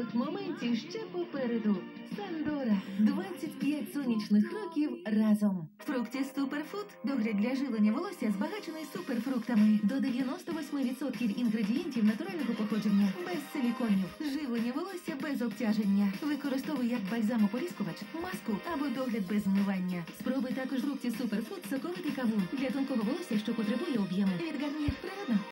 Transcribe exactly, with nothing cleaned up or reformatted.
яскравих моментів ще попереду. Сандора. двадцять п'ять сонячних років разом. Фрукті Суперфуд. Догляд для живлення волосся збагачений суперфруктами. До дев'яносто вісім відсотків інгредієнтів натурального походження. Без силіконів. Живлення волосся без обтяження. Використовуй як бальзамополіскувач, маску або догляд без змивання. Спробуй також Фрукті Суперфуд соковитий кавун. Для тонкого волосся, що потребує об'єму. Від Гарнієр природно.